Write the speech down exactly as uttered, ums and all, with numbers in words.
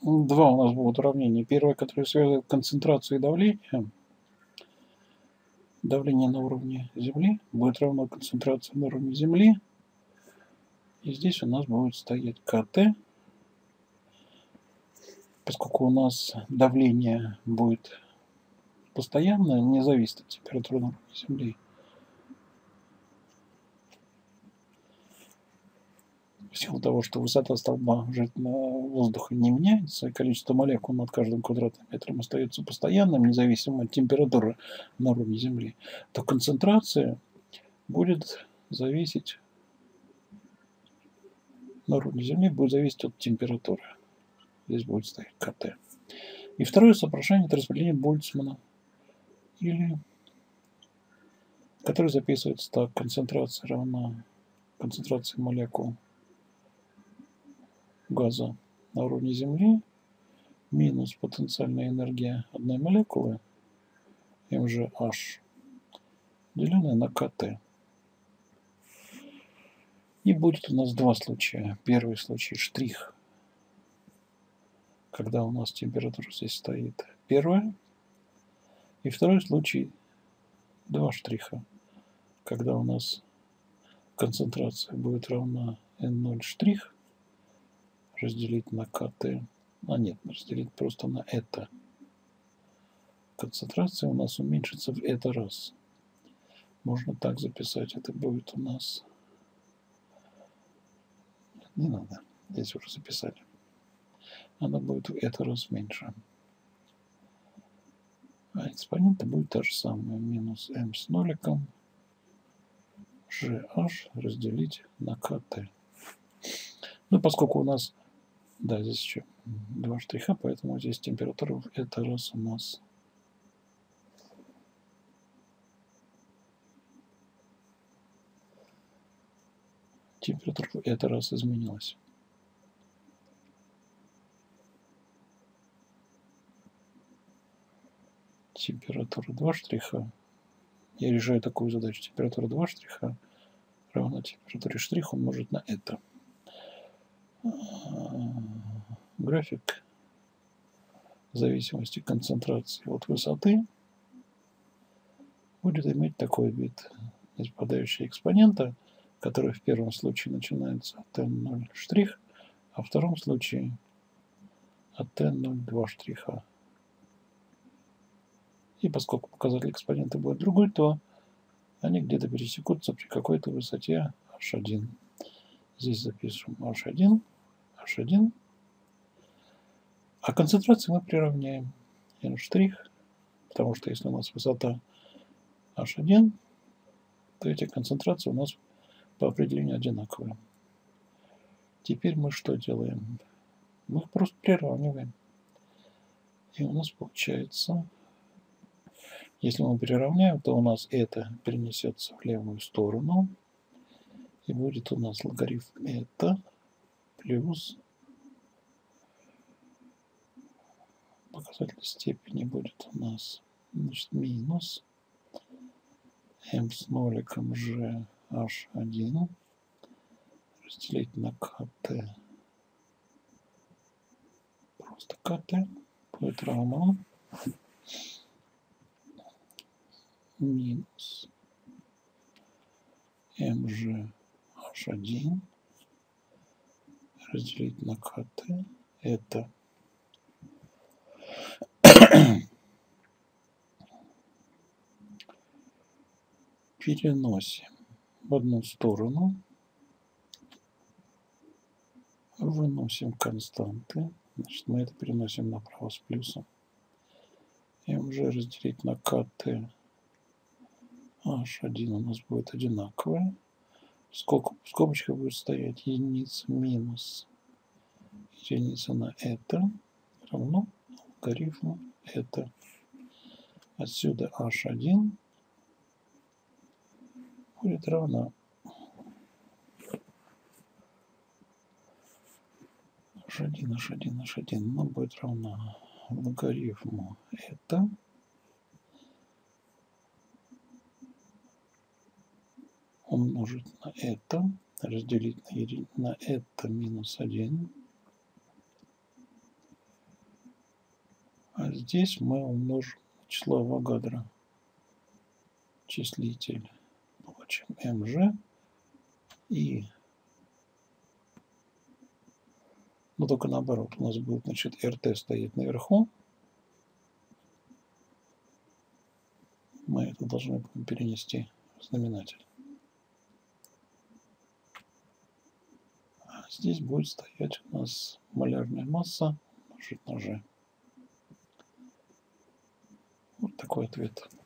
Два у нас будут уравнения. Первое, которое связывает концентрацию и давление. Давление на уровне Земли будет равно концентрации на уровне Земли. И здесь у нас будет стоять КТ. Поскольку у нас давление будет постоянное, не зависит от температуры на уровне Земли. В силу того, что высота столба жидкого воздуха не меняется, и количество молекул над каждым квадратным метром остается постоянным, независимо от температуры на уровне Земли, то концентрация будет зависеть на уровне Земли будет зависеть от температуры. Здесь будет стоять КТ. И второе соображение – это распределение Больцмана, или, которое записывается так: концентрация равна концентрации молекул газа на уровне Земли минус потенциальная энергия одной молекулы эм жэ аш, деленное на КТ. И будет у нас два случая. Первый случай – штрих, когда у нас температура здесь стоит первая. И второй случай – два штриха, когда у нас концентрация будет равна эн ноль штрих разделить на КТ. А нет, разделить просто на это. Концентрация у нас уменьшится в это раз. Можно так записать. Это будет у нас... Нет, не надо. Здесь уже записали. Она будет в это раз меньше. А экспонента будет та же самая. Минус m с ноликом gh разделить на КТ. Ну, поскольку у нас... Да, здесь еще два штриха, поэтому здесь температура в это раз у нас... Температура в это раз изменилась. Температура два штриха. Я решаю такую задачу. Температура два штриха равна температуре штрих умножить на это. График в зависимости от концентрации от высоты будет иметь такой вид. Здесь падающая экспонента, который в первом случае начинается от эн ноль штрих, а в втором случае от эн ноль два штриха. И поскольку показатель экспонента будет другой, то они где-то пересекутся при какой-то высоте эйч один. Здесь запишем эйч один, эйч один. А концентрацию мы приравняем n', потому что если у нас высота эйч один, то эти концентрации у нас по определению одинаковые. Теперь мы что делаем? Мы их просто приравниваем. И у нас получается, если мы приравняем, то у нас это перенесется в левую сторону. И будет у нас логарифм это плюс показатель степени будет у нас, значит, минус m с ноликом g эйч один разделить на КТ. Просто КТ будет равно минус mg эйч один разделить на КТ. Это переносим в одну сторону, выносим константы. Значит, мы это переносим направо с плюсом. mg разделить на КТ эйч один у нас будет одинаковое. Сколько в скобочках будет стоять? Единица минус единица на это равно логарифму это. Отсюда эйч один будет равна эйч один, эйч один, эйч один, но будет равна логарифму это умножить на это, разделить на, еди... на это минус один. А здесь мы умножим число Авогадро. Числитель. Получим mg. И, но только наоборот, у нас будет, значит, РТ стоит наверху. Мы это должны будем перенести в знаменатель. А здесь будет стоять у нас малярная масса умножить на G. Вот такой ответ.